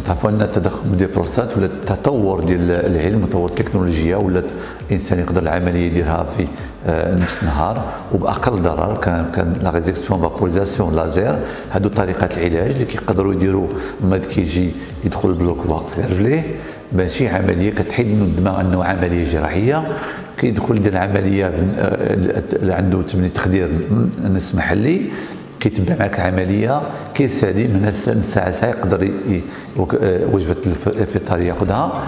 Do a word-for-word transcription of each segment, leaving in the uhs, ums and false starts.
عفوا التضخم ديال البروستات ولا التطور ديال العلم وتطور التكنولوجيا، ولات الانسان يقدر العمليه يديرها في نفس النهار وباقل ضرر. كان كان لا ريزيكسيون فابوريزاسيون لازير، هادو طريقات العلاج اللي كيقدروا يديروا المريض كيجي يدخل البلوك واقف على رجليه، ماشي عمليه كتحيد منه الدماغ انه عمليه جراحيه. كيدخل يدير العمليه اللي عنده تمني تخدير نص محلي، كيتبع معك العمليه كيسالي من ساعه ساعه يقدر وجبه الفطار ياخذها.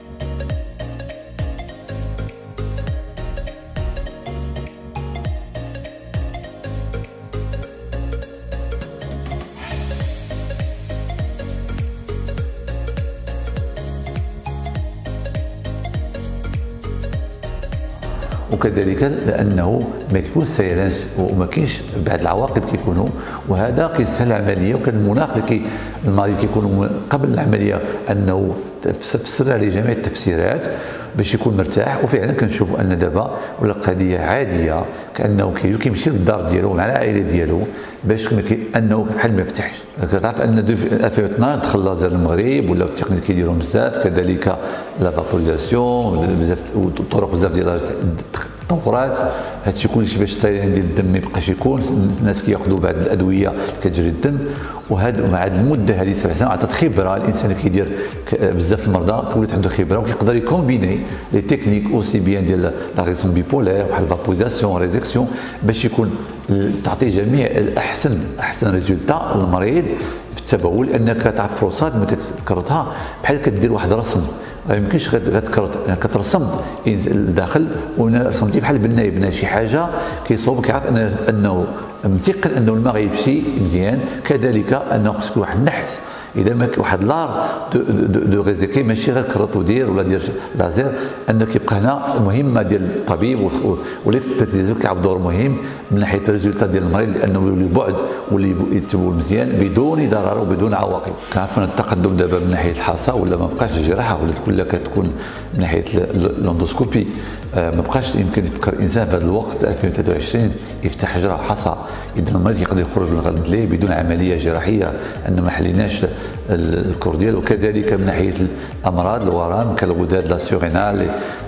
وكذلك لانه ما يكون سيران وما كاينش بعض العواقب كيكونوا، وهذا كيسهل العمليه. وكان المناخ اللي المريض كيكون قبل العمليه انه تفسر عليه جميع التفسيرات باش يكون مرتاح. وفعلا كنشوفوا ان دابا ولا قضيه عاديه، كانه كيجي كيمشي للدار ديالو مع العائله ديالو باش انه بحال ما يفتحش. كتعرف ان ألفين واثناش دخل لازر المغرب ولا التقنيات كيديروا بزاف، كذلك لا فابوريزاسيون بزاف وطرق بزاف ديال التطورات. هادشي كلشي باش السيران ديال الدم ما يبقاش يكون، الناس كياخذوا بعض الادويه كتجري الدم. وهذا مع هذه المده هذه سبع سنوات عطات خبره الانسان كيدير بزاف المرضى، ولات عنده خبره وكيقدر يكومبيني لي تكنيك اوسي بيان ديال لا ريزون بيبولير بحال فابوريزاسيون ريزيكسيون باش يكون تعطي جميع الاحسن احسن ريزولتا للمريض في التبول. لانك تعرف بروستات ملي كتكرتها بحال كدير واحد رسم، ما يمكنش غتكرت كترسم الداخل ورسمتي بحال بناي بنا شي حاجه كيصوب كيعرف انه متيقن انه الماء غيمشي مزيان. كذلك انه خصك واحد النحت، اذا ما واحد لار دو, دو, دو ريزيكي ماشي غير كرت ودير ولا دير لازير. انه كيبقى هنا المهمه ديال الطبيب وليكسبيرتيزو كيلعب دور مهم من ناحيه الريزولتا ديال المريض، لانه يولي بعد واللي يتبول مزيان بدون ضرر وبدون عواقب. كنعرفوا التقدم دابا من ناحيه الحصى ولا ما بقاش الجراحه ولات كلها كتكون من ناحيه الاندوسكوبي. ما بقاش يمكن يفكر الانسان في هذا الوقت ألفين وثلاثة وعشرين يفتح حجره حصى، اذا المريض يقدر يخرج من الغد ليه بدون عمليه جراحيه ان ما حليناش الكور ديالو. وكذلك من ناحيه الامراض الورم كالغداد لا سيغينال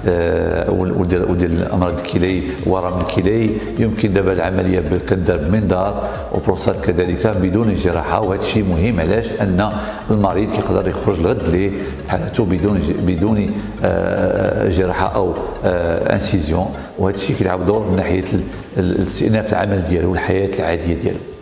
وديال امراض الكلي ورم الكلي، يمكن دابا العمليه كدار بمنظار وبروستات كذلك بدون جراحه. وهذا الشيء مهم علاش ان المريض كيقدر يخرج الغد ليه حالته بدون بدون جراحه او انسيزيون. وهذا الشيء كيلعب دور من ناحيه الاستئناف العمل ديالو والحياه العاديه ديالو.